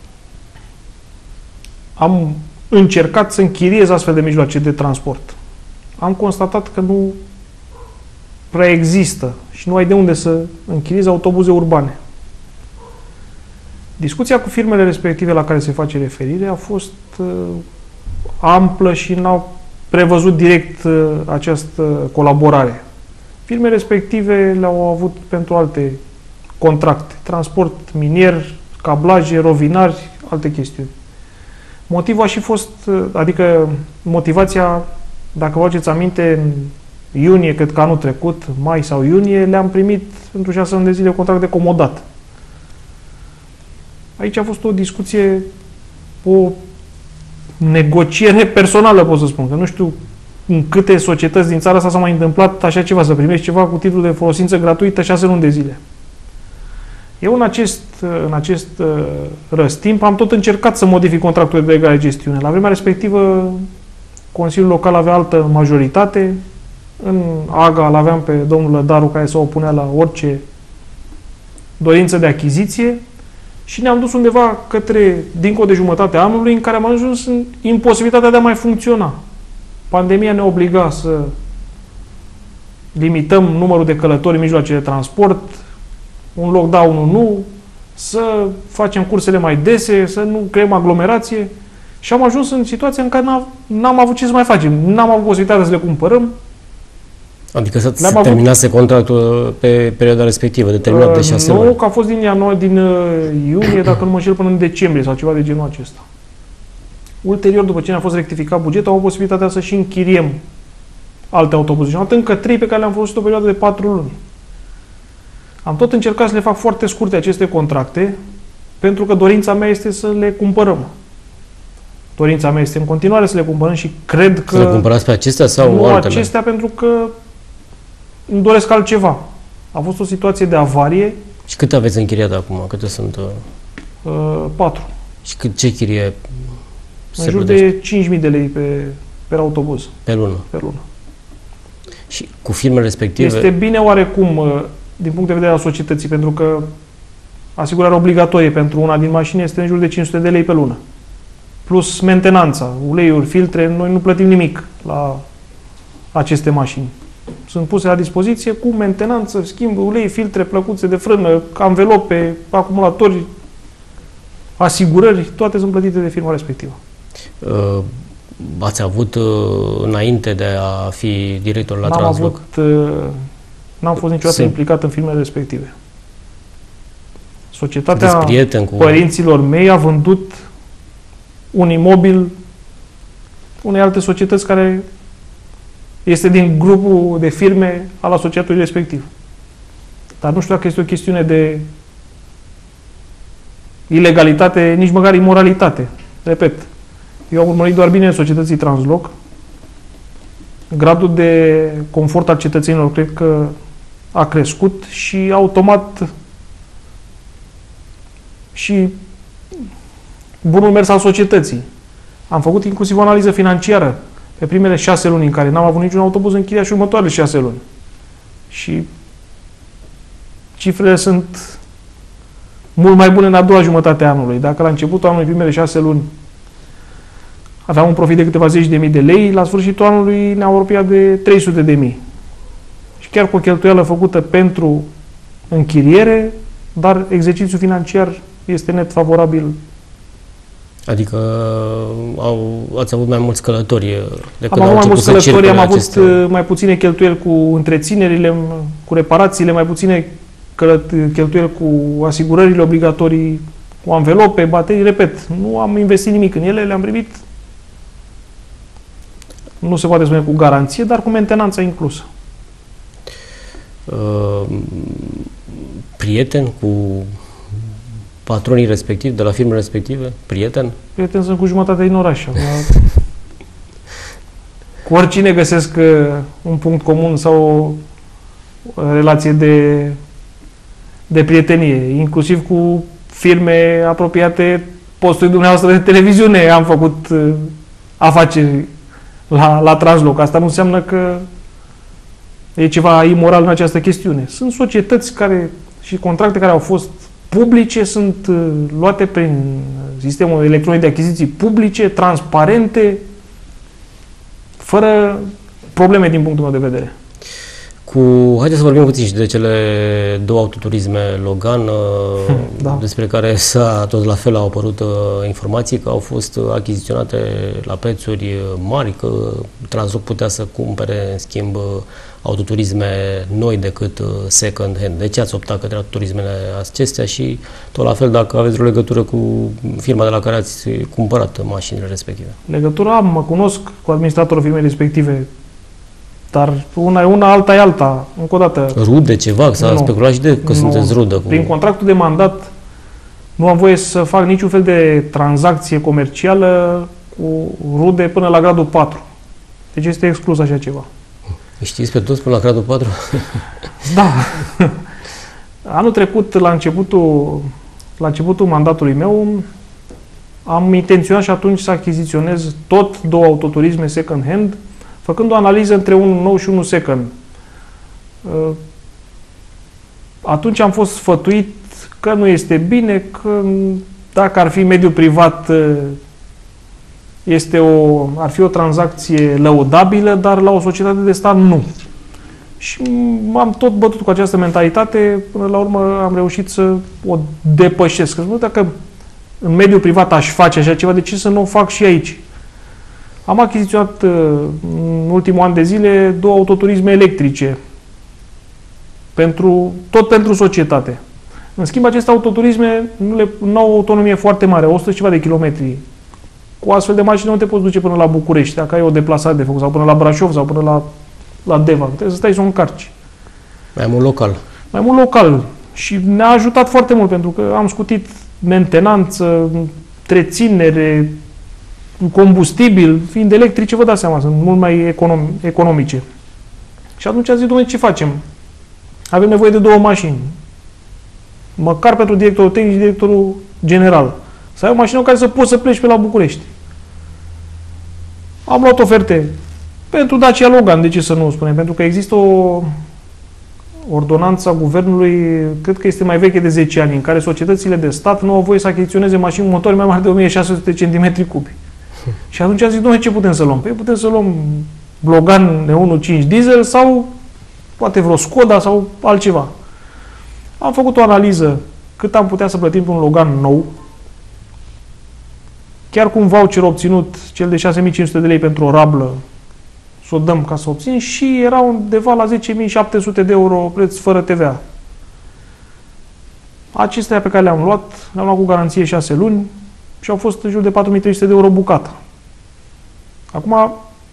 am încercat să închiriez astfel de mijloace de transport. Am constatat că nu prea există și nu ai de unde să închiriezi autobuze urbane. Discuția cu firmele respective la care se face referire a fost uh, amplă și n-au prevăzut direct uh, această colaborare. Firmele respective le-au avut pentru alte contracte, transport minier, cablaje, rovinari, alte chestiuni. Motivul a și fost, adică motivația, dacă vă aduceți aminte, în iunie, cred că anul trecut, mai sau iunie, le-am primit pentru șase ani de zile contract de comodat. Aici a fost o discuție, o negociere personală, pot să spun, că nu știu în câte societăți din țara asta s-a mai întâmplat așa ceva, să primești ceva cu titlul de folosință gratuită șase luni de zile. Eu în acest, în acest răstimp am tot încercat să modific contractul de delegare de gestiune. La vremea respectivă, Consiliul Local avea altă majoritate. În AGA îl aveam pe domnul Lădaru, care se opunea la orice dorință de achiziție și ne-am dus undeva către, dincolo de jumătatea anului, în care am ajuns în imposibilitatea de a mai funcționa. Pandemia ne obliga să limităm numărul de călători în mijloace de transport, un lockdown nu, să facem cursele mai dese, să nu creăm aglomerație și am ajuns în situația în care n-am avut ce să mai facem. N-am avut posibilitatea să le cumpărăm. Adică să se terminase contractul pe perioada respectivă, determinat de șase luni. Nu, că a fost din ianuarie, din iunie, dacă nu mă înșel, până în decembrie sau ceva de genul acesta. Ulterior, după ce ne-a fost rectificat bugetul, am avut posibilitatea să și închiriem alte autobuze. Și am avut încă trei pe care le-am folosit o perioadă de patru luni. Am tot încercat să le fac foarte scurte aceste contracte, pentru că dorința mea este să le cumpărăm. Dorința mea este în continuare să le cumpărăm și cred că... Să le cumpărați pe acestea sau nu altele? acestea, pentru că îmi doresc altceva. A fost o situație de avarie. Și câte aveți închiriat acum? Câte sunt? Uh, patru. Și cât, ce chirie se În jur de cinci mii de lei pe, pe autobuz. Pe lună? Pe lună. Și cu firmele respective? Este bine oarecum din punct de vedere al societății, pentru că asigurarea obligatorie pentru una din mașini este în jur de cinci sute de lei pe lună. Plus mentenanța, uleiuri, filtre, noi nu plătim nimic la aceste mașini. Sunt puse la dispoziție cu mentenanță, schimb, ulei, filtre, plăcuțe de frână, anvelope, acumulatori, asigurări, toate sunt plătite de firma respectivă. Uh, ați avut uh, înainte de a fi director la N-am Transloc? Avut, uh, n-am fost niciodată Sunt... implicat în firmele respective. Societatea cu... părinților mei a vândut un imobil unei alte societăți care este din grupul de firme al asociatului respectiv. Dar nu știu dacă este o chestiune de ilegalitate, nici măcar imoralitate. Repet, eu am urmărit doar bine societății Transloc. Gradul de confort al cetățenilor cred că a crescut și automat și bunul mers al societății. Am făcut inclusiv o analiză financiară pe primele șase luni în care n-am avut niciun autobuz închiriat și următoarele șase luni. Și cifrele sunt mult mai bune în a doua jumătate a anului. Dacă la începutul anului, primele șase luni, aveam un profit de câteva zeci de mii de lei, la sfârșitul anului ne-am apropiat de trei sute de mii. Și chiar cu o cheltuială făcută pentru închiriere, dar exercițiul financiar este net favorabil. Adică au, ați avut mai mulți călători de Am avut mai mulți călători, am avut aceste... mai puține cheltuieli cu întreținerile, cu reparațiile, mai puține cheltuieli cu asigurările obligatorii, cu anvelope, baterii, repet, nu am investit nimic în ele, le-am primit, nu se poate spune cu garanție, dar cu mentenanța inclusă. Uh, prieten cu patronii respectivi, de la firmele respective? Prieten? Prieten sunt cu jumătate din oraș. Cu oricine găsesc un punct comun sau o relație de, de prietenie, inclusiv cu firme apropiate postului dumneavoastră de televiziune. Am făcut afaceri la, la Transloc. Asta nu înseamnă că e ceva imoral în această chestiune. Sunt societăți care și contracte care au fost publice, sunt uh, luate prin sistemul electronic de achiziții publice, transparente, fără probleme din punctul meu de vedere. Cu, haideți să vorbim puțin și de cele două autoturisme Logan, da. Despre care s-a, tot la fel au apărut uh, informații că au fost achiziționate la prețuri mari, că Transloc putea să cumpere, în schimb, autoturisme noi decât second hand. De ce ați optat către autoturismele acestea și, tot la fel, dacă aveți o legătură cu firma de la care ați cumpărat mașinile respective? Legătura am, mă cunosc cu administratorul firmei respective, dar una e una, alta e alta. Încă o dată. Rude ceva? S-a speculat și de că nu. Sunteți rudă. Cu... Prin contractul de mandat nu am voie să fac niciun fel de tranzacție comercială cu rude până la gradul patru. Deci este exclus așa ceva. Știți pe toți până la gradul patru? Da. Anul trecut, la începutul, la începutul mandatului meu, am intenționat și atunci să achiziționez tot două autoturisme second-hand, făcând o analiză între unul nou și unul second. Atunci am fost sfătuit că nu este bine, că dacă ar fi mediul privat, este o, ar fi o tranzacție lăudabilă, dar la o societate de stat nu. Și m-am tot bătut cu această mentalitate, până la urmă am reușit să o depășesc. Că dacă în mediul privat aș face așa ceva, de ce să nu o fac și aici? Am achiziționat în ultimul an de zile două autoturisme electrice, pentru, tot pentru societate. În schimb, aceste autoturisme nu, le, nu au o autonomie foarte mare, o sută ceva de kilometri. Cu astfel de mașini nu te poți duce până la București, dacă ai o deplasare de făcut, sau până la Brașov, sau până la, la Deva. Trebuie să stai să o încarci. Mai mult local. Mai mult local. Și ne-a ajutat foarte mult, pentru că am scutit mentenanță, întreținere, combustibil, fiind electrice, vă dați seama, sunt mult mai econom, economice. Și atunci am zis, dom'le, ce facem? Avem nevoie de două mașini. Măcar pentru directorul tehnic și directorul general. Să ai o mașină în care să poți să pleci pe la București. Am luat oferte pentru Dacia Logan, de ce să nu o spunem? Pentru că există o ordonanță a guvernului, cred că este mai veche de zece ani, în care societățile de stat nu au voie să achiziționeze mașini motori mai mari de o mie șase sute de centimetri cubi. Și atunci am zis, dom'le, ce putem să luăm? Păi putem să luăm Logan N unu cinci diesel sau poate vreo Skoda sau altceva. Am făcut o analiză cât am putea să plătim pe un Logan nou, chiar cu un voucher obținut, cel de șase mii cinci sute de lei pentru o rablă, să o dăm ca să obțin, și era undeva la zece mii șapte sute de euro preț fără T V A. Acestea pe care le-am luat, le-am luat cu garanție șase luni și au fost în jur de patru mii trei sute de euro bucata. Acum,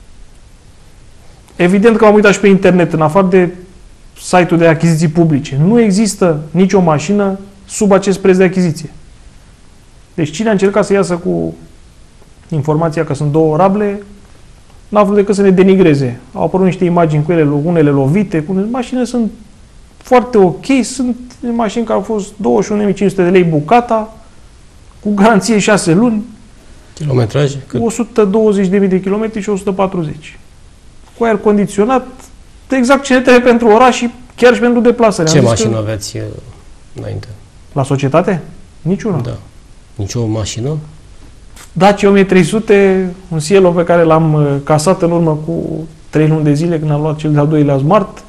evident că m-am uitat și pe internet, în afară de site-ul de achiziții publice. Nu există nicio mașină sub acest preț de achiziție. Deci cine a încercat să iasă cu informația că sunt două rable, n-a vrut decât să ne denigreze. Au apărut niște imagini cu ele, unele lovite, cu mașinile sunt foarte ok, sunt mașini care au fost douăzeci și unu mii cinci sute de lei bucata, cu garanție șase luni, kilometraj, cu o sută douăzeci de mii de kilometri și o sută patruzeci. Cu aer condiționat, exact ce ne trebuie pentru oraș și chiar și pentru deplasare. Ce mașină că... aveți înainte? La societate? Niciuna. Da. Nici o mașină? Dacia o mie trei sute, un Cielo pe care l-am casat în urmă cu trei luni de zile când am luat cel de-al doilea Smart.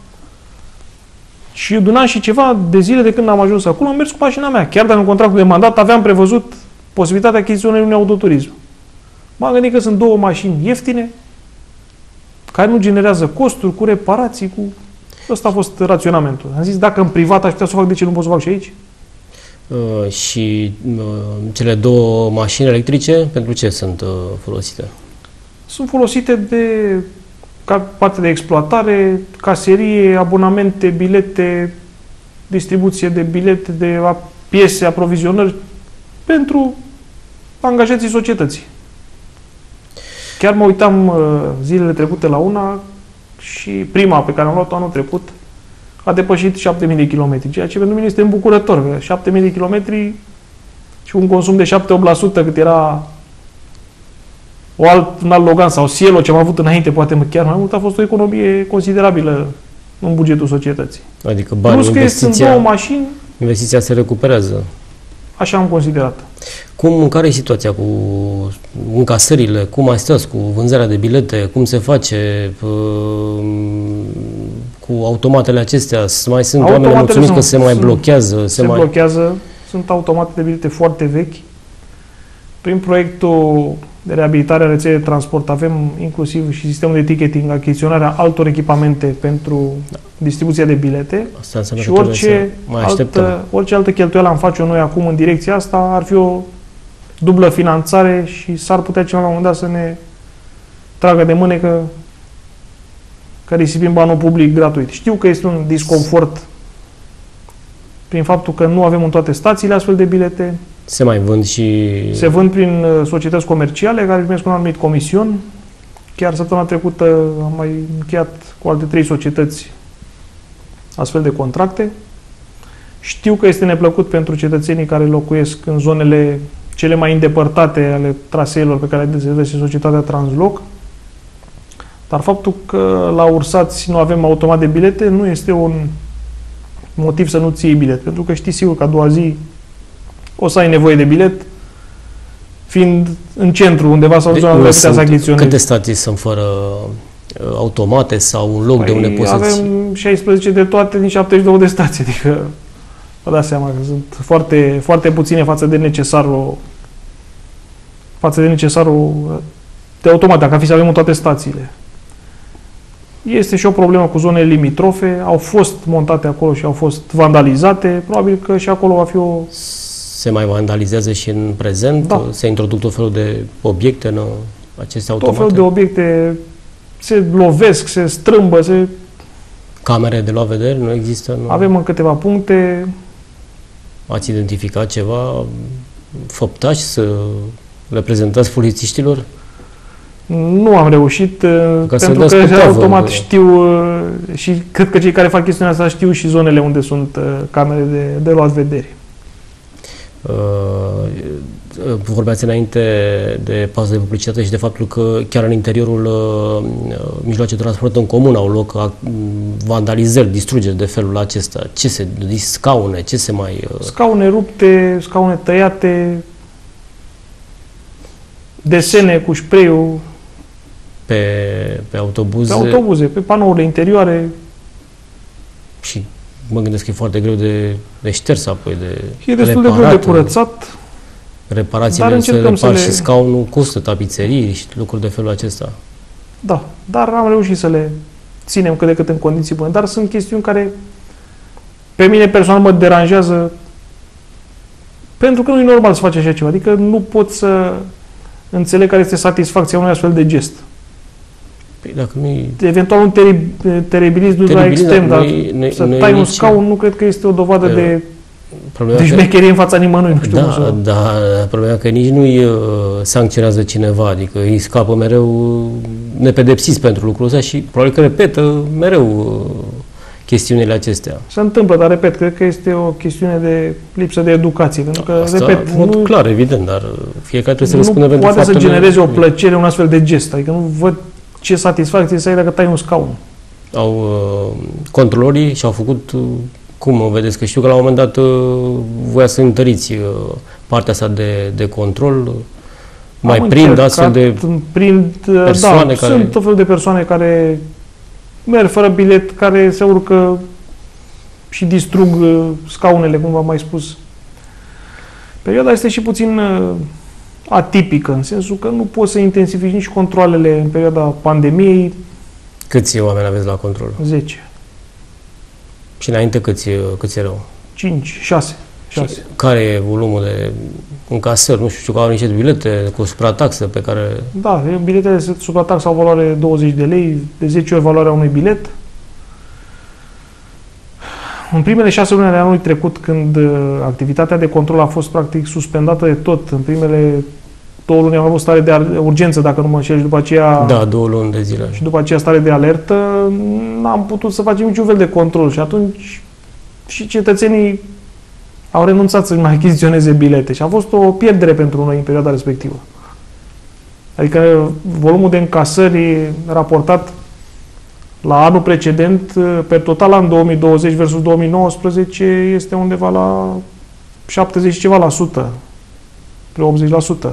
Și de un an și ceva de zile de când am ajuns acolo, am mers cu mașina mea. Chiar dacă în contractul de mandat aveam prevăzut posibilitatea achiziționării unui autoturism. M-am gândit că sunt două mașini ieftine, care nu generează costuri, cu reparații, cu... Ăsta a fost raționamentul. Am zis, dacă în privat aș putea să o fac, de ce nu pot să o fac și aici? Uh, și uh, cele două mașini electrice, pentru ce sunt uh, folosite? Sunt folosite de ca parte de exploatare, caserie, abonamente, bilete, distribuție de bilete, de piese, aprovizionări pentru angajații societății. Chiar mă uitam uh, zilele trecute la una și prima pe care am luat-o anul trecut a depășit șapte mii de kilometri, ceea ce pentru mine este îmbucurător. șapte mii de kilometri și un consum de șapte la opt la sută cât era o alt, un alt Logan sau Cielo, ce am avut înainte, poate chiar mai mult, a fost o economie considerabilă în bugetul societății. Adică banii, plus că investiția, sunt două mașini, investiția se recuperează. Așa am considerat. Cum, care e situația cu încasările? Cum mai stați cu vânzarea de bilete? Cum se face cu automatele acestea? Mai sunt oameni mulțumiți că se mai blochează? Se, se mai... blochează. Sunt automate de bilete foarte vechi. Prin proiectul de reabilitare a rețelei de transport avem inclusiv și sistemul de ticketing, achiziționarea altor echipamente pentru da. distribuția de bilete. Asta și orice altă, orice altă cheltuială am face noi acum în direcția asta ar fi o dublă finanțare și s-ar putea ceva la un moment dat să ne tragă de mânecă că risipim banul public gratuit. Știu că este un disconfort prin faptul că nu avem în toate stațiile astfel de bilete. Se mai vând și... Se vând prin societăți comerciale care primesc un anumit comision. Chiar săptămâna trecută am mai încheiat cu alte trei societăți astfel de contracte. Știu că este neplăcut pentru cetățenii care locuiesc în zonele cele mai îndepărtate ale traseelor pe care le dezvoltă societatea Transloc, dar faptul că la Ursați nu avem automat de bilete nu este un motiv să nu ții bilet, pentru că știi sigur că a doua zi o să ai nevoie de bilet, fiind în centru, undeva sau în zona unde putea să achiziționezi. Câte stații sunt fără automate sau un loc păi de unde poți avem să-ți... șaisprezece de toate din șaptezeci și două de stații, adică vă dați seama că sunt foarte, foarte puține față de necesarul față de necesarul de automat, dacă ar fi să avem în toate stațiile. Este și o problemă cu zonele limitrofe, au fost montate acolo și au fost vandalizate, probabil că și acolo va fi o... Se mai vandalizează și în prezent? Da. Se introduc tot felul de obiecte în aceste automate? Tot felul de obiecte se lovesc, se strâmbă, se... Camere de luat vedere nu există? Nu? Avem în câteva puncte. Ați identificat ceva făptași să le prezentați polițiștilor? Nu am reușit, Ca pentru că automat știu și cred că cei care fac chestiunea asta știu și zonele unde sunt camere de, de luat vedere. Uh, vorbeați înainte de pauză de publicitate și de faptul că chiar în interiorul uh, mijloace de transport în comun au loc uh, vandalizări, distrugeri de felul acesta. Ce se, scaune, ce se mai... Uh... Scaune rupte, scaune tăiate, desene cu spray-ul pe, pe autobuze. Pe autobuze, pe panourile interioare. Și mă gândesc că e foarte greu de, de șters apoi, de E destul reparat, de greu de curățat. Reparațiile să repar și le... scaunul costă, tapiserii și lucruri de felul acesta. Da, dar am reușit să le ținem cât de cât în condiții bune. Dar sunt chestiuni care pe mine personal mă deranjează, pentru că nu e normal să faci așa ceva. Adică nu pot să înțeleg care este satisfacția unui astfel de gest. Păi dacă nu eventual un teribilism nu la extrem, dar să tai un scaun nu cred că este o dovadă de de șmecherie în fața nimănui. Nu știu da, cum să... da, problema că nici nu-i sancționează cineva, adică îi scapă mereu nepedepsiți pentru lucrul ăsta și probabil că repetă mereu chestiunile acestea. Se întâmplă, dar repet, cred că este o chestiune de lipsă de educație, pentru că, asta, repet, în mod nu, clar, evident, dar fiecare trebuie să răspundă pentru faptele... Nu poate să genereze o mic. plăcere un astfel de gest, adică nu văd ce satisfacție să ai dacă tai un scaun. Au uh, controlorii și-au făcut, uh, cum vedeți, că știu că la un moment dat uh, voia să întăriți uh, partea asta de, de control, uh, mai Am prind astfel de prind, persoane da, care... sunt tot felul de persoane care merg fără bilet, care se urcă și distrug scaunele, cum v-am mai spus. Perioada este și puțin atipică, în sensul că nu poți să intensifici nici controalele în perioada pandemiei. Câți oameni aveți la control? zece. Și înainte câți, câți erau? cinci, șase. șase. Care e volumul de încasări? Nu știu, că au niște bilete cu suprataxă pe care... Da, biletele de suprataxă au valoare douăzeci de lei, de zece ori valoarea unui bilet. În primele șase luni ale anului trecut, când activitatea de control a fost practic suspendată de tot, în primele două luni am avut stare de urgență, dacă nu mă înșel, și după aceea... Da, două luni de zile. Și după aceea stare de alertă, n-am putut să facem niciun fel de control și atunci și cetățenii au renunțat să mai achiziționeze bilete și a fost o pierdere pentru noi în perioada respectivă. Adică volumul de încasări raportat la anul precedent, pe total an două mii douăzeci versus două mii nouăsprezece, este undeva la șaptezeci ceva la sută, pe optzeci la sută.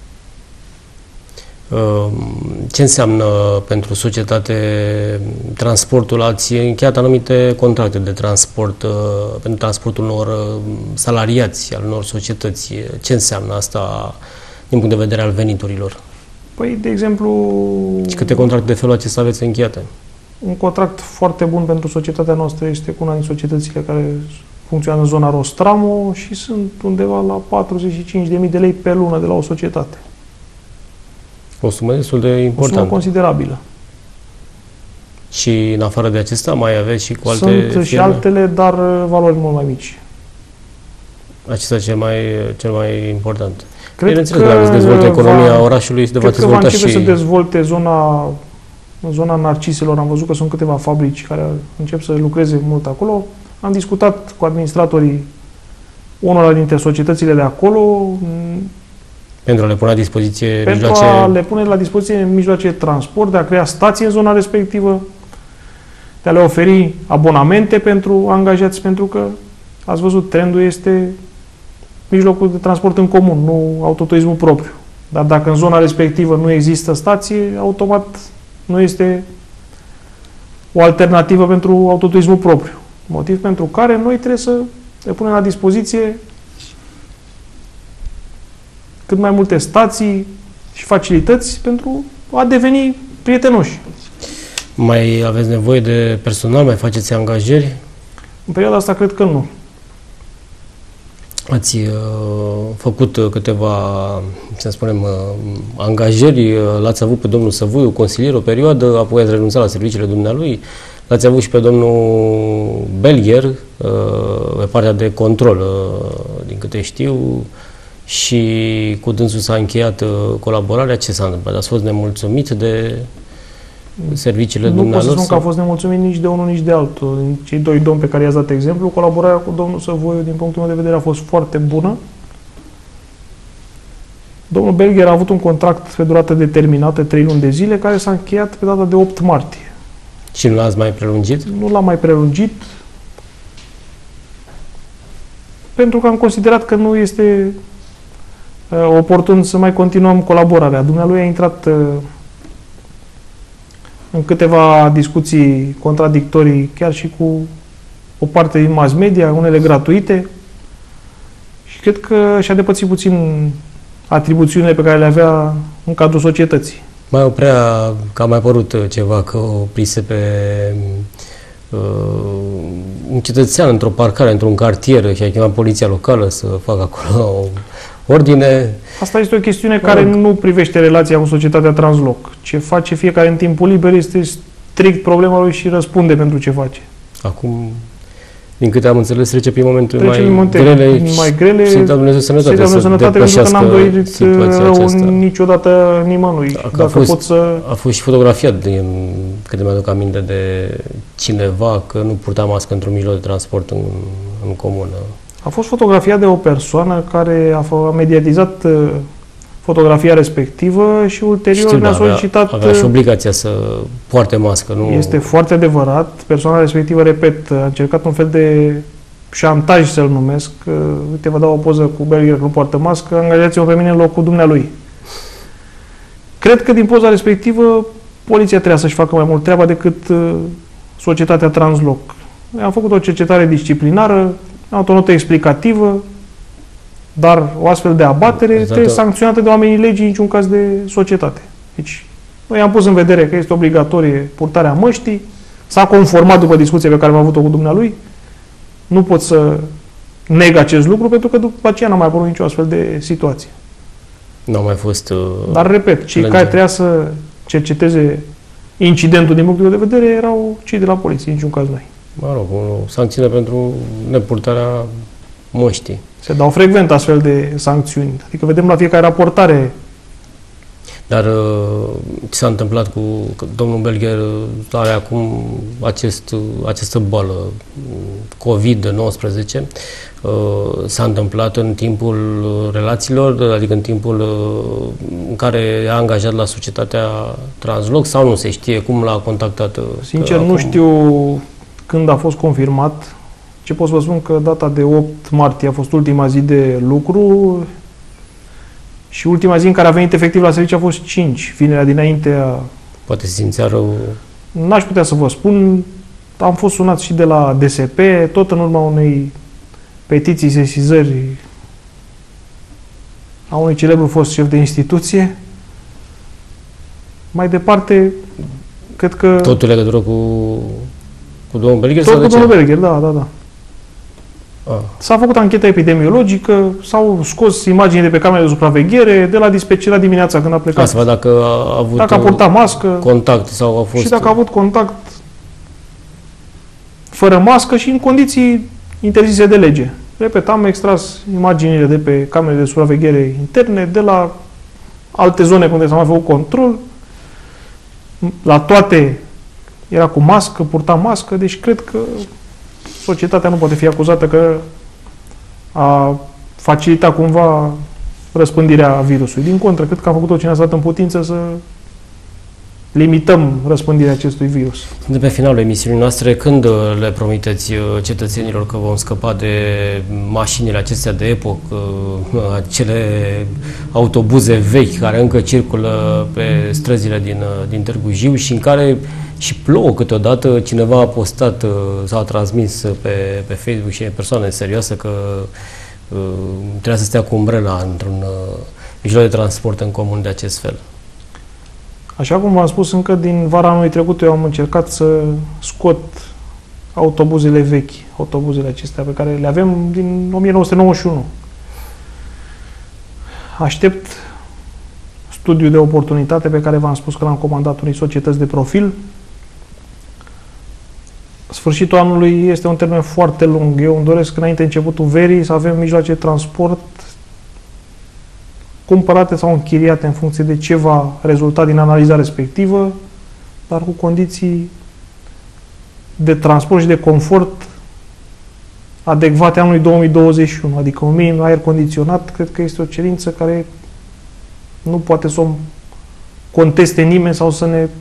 Ce înseamnă pentru societate transportul? Ați încheiat anumite contracte de transport pentru transportul unor salariați, al unor societăți. Ce înseamnă asta din punct de vedere al veniturilor? Păi, de exemplu... Și câte contracte de felul acesta aveți încheiate? Un contract foarte bun pentru societatea noastră este cu una din societățile care funcționează în zona Rostramo și sunt undeva la patruzeci și cinci de mii de lei pe lună de la o societate. O sumă destul de importantă. O sumă considerabilă. Și în afară de acesta mai aveți și cu alte Sunt firme? și altele, dar valori mult mai mici. Acesta cel mai, cel mai important. Cred Bineînțeles, că dacă se dezvoltă economia va, orașului, se va dezvolta și... Cred că va începe să dezvolte zona, în zona Narciselor. Am văzut că sunt câteva fabrici care încep să lucreze mult acolo. Am discutat cu administratorii unora dintre societățile de acolo pentru a le pune la dispoziție pentru mijloace... a le pune la dispoziție mijloace de transport, de a crea stații în zona respectivă, de a le oferi abonamente pentru angajați, pentru că, ați văzut, trendul este mijlocul de transport în comun, nu autoturismul propriu. Dar dacă în zona respectivă nu există stație, automat nu este o alternativă pentru autoturismul propriu. Motiv pentru care noi trebuie să le punem la dispoziție cât mai multe stații și facilități pentru a deveni prietenoși. Mai aveți nevoie de personal? Mai faceți angajări? În perioada asta cred că nu. Ați uh, făcut câteva, să spunem, uh, angajări, uh, l-ați avut pe domnul Săvuiu, consilier, o perioadă, apoi ați renunțat la serviciile dumnealui, l-ați avut și pe domnul Belgher, uh, pe partea de control, uh, din câte știu, și cu dânsul s-a încheiat uh, colaborarea. Ce s-a întâmplat? Ați fost nemulțumit de serviciile dumneavoastră? Nu pot să spun că a fost nemulțumit nici de unul, nici de altul. Din cei doi domni pe care i-ați dat exemplu, colaborarea cu domnul Săvoiu, din punctul meu de vedere, a fost foarte bună. Domnul Belgher a avut un contract pe durată determinată, trei luni de zile, care s-a încheiat pe data de opt martie. Și nu l-ați mai prelungit? Nu l-am mai prelungit, pentru că am considerat că nu este uh, oportun să mai continuăm colaborarea. Dumnealui a intrat uh, în câteva discuții contradictorii, chiar și cu o parte din mass media, unele gratuite, și cred că și-a depățit puțin atribuțiunile pe care le avea în cadrul societății. Mai oprea, că a mai apărut ceva, că oprise pe uh, un cetățean într-o parcare, într-un cartier, și a chemat poliția locală să facă acolo o ordine. Asta este o chestiune care nu privește relația cu societatea Transloc. Ce face fiecare în timpul liber este strict problema lui și răspunde pentru ce face. Acum, din câte am înțeles, trece prin momente trece mai, momente grele, mai grele. Să-i dea Dumnezeu sănătate, să-i dea sănătate, pentru că n-am dorit rău niciodată nimănui. Dacă, Dacă a, fost, pot să... a fost și fotografiat, din câte mi-aduc aminte, de cineva că nu purta mască într-un mijloc de transport în, în comună. A fost fotografiat de o persoană care a, a mediatizat uh, fotografia respectivă și ulterior Știu, ne-a da, solicitat... Avea, avea și obligația să poarte mască, nu... Este foarte adevărat. Persoana respectivă, repet, a încercat un fel de șantaj, să-l numesc. Uh, uite, vă dau o poză cu Belgher că nu poartă mască, angajați-mă pe mine în locul dumnealui. Cred că din poza respectivă poliția trebuia să-și facă mai mult treaba decât uh, societatea Transloc. Am făcut o cercetare disciplinară, am o notă explicativă, dar o astfel de abatere exact. Trebuie sancționată de oamenii legii, în niciun caz de societate. Deci, noi am pus în vedere că este obligatorie purtarea măștii, s-a conformat după discuția pe care am avut-o cu dumnealui, nu pot să neg acest lucru, pentru că după aceea n-a mai apărut nicio astfel de situație. Nu a mai fost... Uh, dar, repet, cei care trebuia să cerceteze incidentul din punctul de vedere erau cei de la poliție, în niciun caz noi. Mă rog, o sancțiune pentru nepurtarea măștii. Se dau frecvent astfel de sancțiuni. Adică vedem la fiecare raportare. Dar ce s-a întâmplat cu domnul Belgher? Are acum acest, această boală, covid nouăsprezece. S-a întâmplat în timpul relațiilor, adică în timpul în care e angajat la societatea Transloc, sau nu se știe cum l-a contactat? Sincer, nu acum... știu când a fost confirmat. Ce pot să vă spun? Că data de opt martie a fost ultima zi de lucru și ultima zi în care a venit efectiv la serviciu a fost cinci, vinerea dinaintea. Poate se simțea rău. N-aș putea să vă spun. Am fost sunat și de la D S P, tot în urma unei petiții, sesizări a unui celebru fost șef de instituție. Mai departe, cred că... Totul legătură cu, cu domnul Belgher? Tot cu domnul Belgher, da, da, da. Ah. S-a făcut anchetă epidemiologică, s-au scos imagini de pe camere de supraveghere, de la dispecerea dimineața când a plecat. Asta, dacă a avut dacă a purtat mască contact sau a fost... Și dacă a avut contact fără mască și în condiții interzise de lege. Repet, am extras imaginile de pe camere de supraveghere interne, de la alte zone unde s-a mai făcut control. La toate era cu mască, purta mască, deci cred că societatea nu poate fi acuzată că a facilitat cumva răspândirea virusului. Din contră, cred că am făcut tot ce ne-a stat în putință să limităm răspândirea acestui virus. De pe finalul emisiunii noastre, când le promiteți cetățenilor că vom scăpa de mașinile acestea de epocă, acele autobuze vechi care încă circulă pe străzile din, din Târgu Jiu și în care și plouă câteodată? Cineva a postat sau a transmis pe, pe Facebook și e persoană serioasă că uh, trebuie să stea cu umbrela într-un uh, mijloc de transport în comun de acest fel. Așa cum v-am spus, încă din vara anului trecut eu am încercat să scot autobuzele vechi, autobuzele acestea pe care le avem din o mie nouă sute nouăzeci și unu. Aștept studiul de oportunitate pe care v-am spus că l-am comandat unei societăți de profil. Sfârșitul anului este un termen foarte lung. Eu îmi doresc înainte începutul verii să avem mijloace de transport cumpărate sau închiriate în funcție de ce va rezulta din analiza respectivă, dar cu condiții de transport și de confort adecvate anului două mii douăzeci și unu, adică un minim aer condiționat, cred că este o cerință care nu poate să o conteste nimeni sau să ne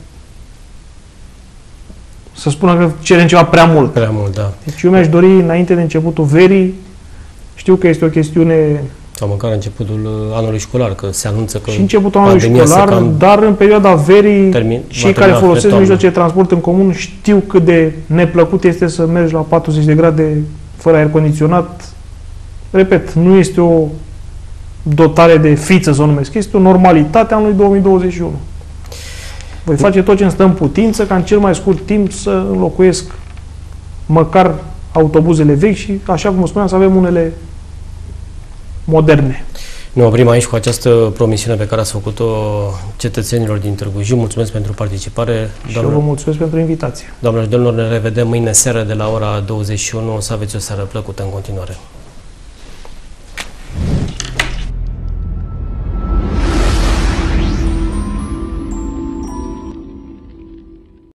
să spună că cerem ceva prea mult. Prea mult, da. Deci eu mi-aș dori înainte de începutul verii, știu că este o chestiune sau măcar începutul anului școlar, că se anunță că și începutul anului școlar, cam dar în perioada verii termin, cei care folosesc mijloace de transport în comun știu cât de neplăcut este să mergi la patruzeci de grade fără aer condiționat. Repet, nu este o dotare de fiță, să o numesc, este o normalitate a anului două mii douăzeci și unu. Voi face tot ce îmi stă în putință ca în cel mai scurt timp să înlocuiesc măcar autobuzele vechi și, așa cum spuneam, să avem unele moderne. Ne oprim aici cu această promisiune pe care ați făcut-o cetățenilor din Târgu Jiu. Mulțumesc pentru participare. Și eu vă mulțumesc pentru invitație. Doamnelor și domnilor, ne revedem mâine seară de la ora douăzeci și unu. Să aveți o seară plăcută în continuare.